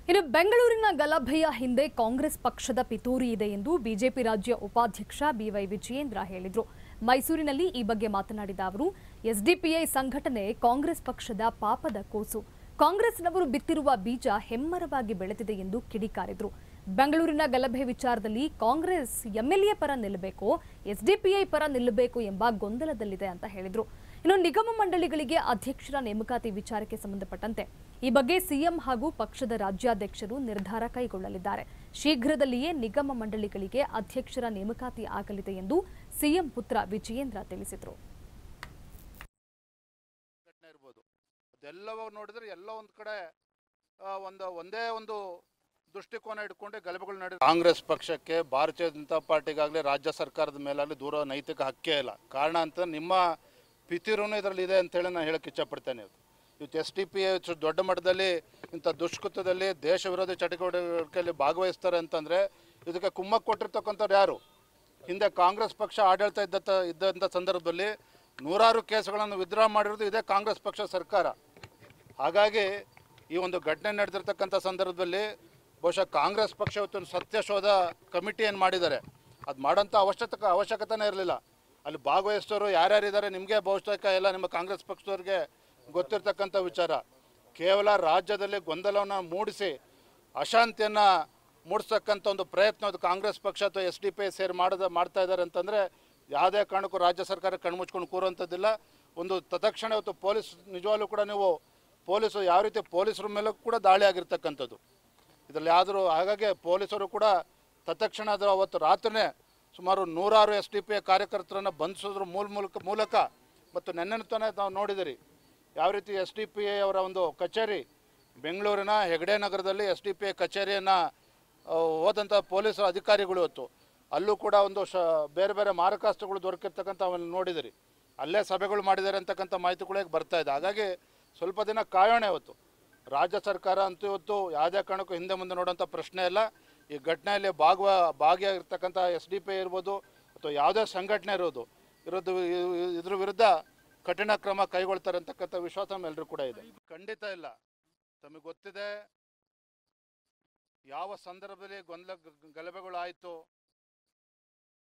ಇನ್ನು ಬೆಂಗಳೂರಿನ ಗಲಭೆಯ ಹಿಂದೆ ಕಾಂಗ್ರೆಸ್ ಪಕ್ಷದ ಪಿತೂರಿ ಇದೆ ಎಂದು ಬಿಜೆಪಿ ರಾಜ್ಯ ಉಪಾಧ್ಯಕ್ಷ B.Y. ವಿಜಯೇಂದ್ರ ಹೇಳಿದರು. ಮೈಸೂರಿನಲ್ಲಿ ಈ ಬಗ್ಗೆ ಮಾತನಾಡಿದ ಅವರು, ಎಸ್ಡಿಪಿಐ ಸಂಘಟನೆ ಕಾಂಗ್ರೆಸ್ ಪಕ್ಷದ ಪಾಪದ ಕೂಸು. ಕಾಂಗ್ರೆಸ್ನವರು ಬಿತ್ತಿರುವ ಬೀಜ ಹೆಮ್ಮರವಾಗಿ ಬೆಳೆದಿದೆ ಎಂದು ಕಿಡಿಕಾರಿದರು. ಬೆಂಗಳೂರಿನ ಗಲಭೆ ವಿಚಾರದಲ್ಲಿ ಕಾಂಗ್ರೆಸ್ ಎಂಎಲ್ಎ ಪರ ನಿಲ್ಲಬೇಕು, ಎಸ್ಡಿಪಿಐ ಪರ ನಿಲ್ಲಬೇಕು ಎಂಬ ಗೊಂದಲದಲ್ಲಿದೆ ಅಂತ ಹೇಳಿದರು. ಇನ್ನು ನಿಗಮ ಮಂಡಳಿಗಳಿಗೆ ಅಧ್ಯಕ್ಷರ ನೇಮಕಾತಿ ವಿಚಾರಕ್ಕೆ ಸಂಬಂಧಪಟ್ಟಂತೆ ಈ ಬಗ್ಗೆ ಸಿಎಂ ಹಾಗೂ ಪಕ್ಷದ ರಾಜ್ಯಾಧ್ಯಕ್ಷರು ನಿರ್ಧಾರ ಕೈಗೊಳ್ಳಲಿದ್ದಾರೆ. ಶೀಘ್ರದಲ್ಲಿಯೇ ನಿಗಮ ಮಂಡಳಿಗಳಿಗೆ ಅಧ್ಯಕ್ಷರ ನೇಮಕಾತಿ ಆಗಲಿದೆ ಎಂದು ಸಿಎಂ ಪುತ್ರ ವಿಜಯೇಂದ್ರ ತಿಳಿಸಿದರು. ಅದೆಲ್ಲವೂ ನೋಡಿದ್ರೆ ಎಲ್ಲ ಒಂದು ಕಡೆ ಒಂದೇ ಒಂದು ದೃಷ್ಟಿಕೋನ ಇಟ್ಕೊಂಡು ಗಲಭೆಗಳು ನಡೆದ ಕಾಂಗ್ರೆಸ್ ಪಕ್ಷಕ್ಕೆ ಭಾರತೀಯ ಜನತಾ ಪಾರ್ಟಿಗಾಗಲಿ ರಾಜ್ಯ ಸರ್ಕಾರದ ಮೇಲಾಗಲಿ ದೂರ ನೈತಿಕ ಹಕ್ಕೇ ಇಲ್ಲ. ಕಾರಣ ಅಂತ ನಿಮ್ಮ ಪಿತೂರಿನೂ ಇದರಲ್ಲಿ ಇದೆ ಅಂತೇಳಿ ನಾನು ಹೇಳಕ್ಕೆ ಇಷ್ಟಪಡ್ತೇನೆ. ಇವತ್ತು SDPI ದೊಡ್ಡ ಮಟ್ಟದಲ್ಲಿ ಇಂಥ ದುಷ್ಕೃತ್ಯದಲ್ಲಿ ದೇಶ ವಿರೋಧಿ ಚಟುವಟಿಕೆಯಲ್ಲಿ ಭಾಗವಹಿಸ್ತಾರೆ ಅಂತಂದರೆ ಇದಕ್ಕೆ ಕುಮ್ಮಕ್ಕು ಕೊಟ್ಟಿರ್ತಕ್ಕಂಥವ್ರು ಯಾರು? ಹಿಂದೆ ಕಾಂಗ್ರೆಸ್ ಪಕ್ಷ ಆಡಳಿತ ಇದ್ದಂಥ ಸಂದರ್ಭದಲ್ಲಿ ನೂರಾರು ಕೇಸುಗಳನ್ನು ವಿತ್ಡ್ರಾ ಮಾಡಿರೋದು ಇದೇ ಕಾಂಗ್ರೆಸ್ ಪಕ್ಷ ಸರ್ಕಾರ. ಹಾಗಾಗಿ ಈ ಒಂದು ಘಟನೆ ನಡೆದಿರ್ತಕ್ಕಂಥ ಸಂದರ್ಭದಲ್ಲಿ ಬಹುಶಃ ಕಾಂಗ್ರೆಸ್ ಪಕ್ಷ ಇವತ್ತು ಸತ್ಯಶೋಧ ಕಮಿಟಿ ಏನು ಮಾಡಿದ್ದಾರೆ, ಅದು ಮಾಡೋಂಥ ಅವಶ್ಯಕತೆನೇ ಇರಲಿಲ್ಲ. ಅಲ್ಲಿ ಭಾಗವಹಿಸೋರು ಯಾರ್ಯಾರಿದ್ದಾರೆ ನಿಮಗೆ ಬಹುತೇಕ ಎಲ್ಲ ನಿಮ್ಮ ಕಾಂಗ್ರೆಸ್ ಪಕ್ಷದವ್ರಿಗೆ ಗೊತ್ತಿರ್ತಕ್ಕಂಥ ವಿಚಾರ. ಕೇವಲ ರಾಜ್ಯದಲ್ಲಿ ಗೊಂದಲವನ್ನು ಮೂಡಿಸಿ ಅಶಾಂತಿಯನ್ನು ಮೂಡಿಸ್ತಕ್ಕಂಥ ಒಂದು ಪ್ರಯತ್ನ ಅದು ಕಾಂಗ್ರೆಸ್ ಪಕ್ಷ ಅಥವಾ SDPI ಸೇರಿ ಮಾಡ್ತಾ ಇದ್ದಾರೆ ಅಂತಂದರೆ ಯಾವುದೇ ಕಾರಣಕ್ಕೂ ರಾಜ್ಯ ಸರ್ಕಾರ ಕಣ್ಮುಚ್ಕೊಂಡು ಕೂರುವಂಥದ್ದಿಲ್ಲ. ಒಂದು ತತ್ಕ್ಷಣ ಇವತ್ತು ಪೊಲೀಸ್ ನಿಜವಾಗ್ಲೂ ಕೂಡ ನೀವು ಪೊಲೀಸರು ಯಾವ ರೀತಿ ಪೊಲೀಸರ ಮೇಲೂ ಕೂಡ ದಾಳಿ ಆಗಿರ್ತಕ್ಕಂಥದ್ದು ಇದರಲ್ಲಿ ಆದರೂ. ಹಾಗಾಗಿ ಪೊಲೀಸರು ಕೂಡ ತತ್ಕ್ಷಣ ಅದು ಅವತ್ತು ರಾತ್ರಿನೇ ಸುಮಾರು ನೂರಾರು SDPI ಕಾರ್ಯಕರ್ತರನ್ನು ಬಂಧಿಸೋದ್ರ ಮೂಲಕ ಮತ್ತು ನೆನ್ನೆನೂ ನಾವು ನೋಡಿದಿರಿ ಯಾವ ರೀತಿ SDPI ಅವರ ಒಂದು ಕಚೇರಿ ಬೆಂಗಳೂರಿನ ಹೆಗಡೆ ನಗರದಲ್ಲಿ SDPI ಕಚೇರಿಯನ್ನು ಹೋದಂಥ ಪೊಲೀಸ್ ಅಧಿಕಾರಿಗಳು ಇವತ್ತು ಅಲ್ಲೂ ಕೂಡ ಒಂದು ಬೇರೆ ಬೇರೆ ಮಾರಕಾಸ್ತ್ರಗಳು ದೊರಕಿರ್ತಕ್ಕಂಥ ಅವನ್ನ ನೋಡಿದಿರಿ. ಅಲ್ಲೇ ಸಭೆಗಳು ಮಾಡಿದ್ದಾರೆ ಅಂತಕ್ಕಂಥ ಮಾಹಿತಿಗಳೇ ಬರ್ತಾ ಇದೆ. ಹಾಗಾಗಿ ಸ್ವಲ್ಪ ದಿನ ಕಾಯೋಣ. ಇವತ್ತು ರಾಜ್ಯ ಸರ್ಕಾರ ಅಂತೂ ಇವತ್ತು ಯಾವುದೇ ಕಾರಣಕ್ಕೂ ಹಿಂದೆ ಮುಂದೆ ನೋಡೋಂಥ ಪ್ರಶ್ನೆ ಇಲ್ಲ. ಈ ಘಟನೆಯಲ್ಲಿ ಭಾಗಿಯಾಗಿರ್ತಕ್ಕಂಥ SDPI ಇರ್ಬೋದು ಅಥವಾ ಯಾವುದೇ ಸಂಘಟನೆ ಇದ್ರ ವಿರುದ್ಧ ಕಠಿಣ ಕ್ರಮ ಕೈಗೊಳ್ತಾರೆ ಅಂತಕ್ಕಂಥ ವಿಶ್ವಾಸ ನಮ್ಮೆಲ್ಲರೂ ಕೂಡ ಇದೆ. ಖಂಡಿತ ಇಲ್ಲ. ತಮಗೆ ಗೊತ್ತಿದೆ ಯಾವ ಸಂದರ್ಭದಲ್ಲಿ ಗಲಭೆಗಳು ಆಯಿತು,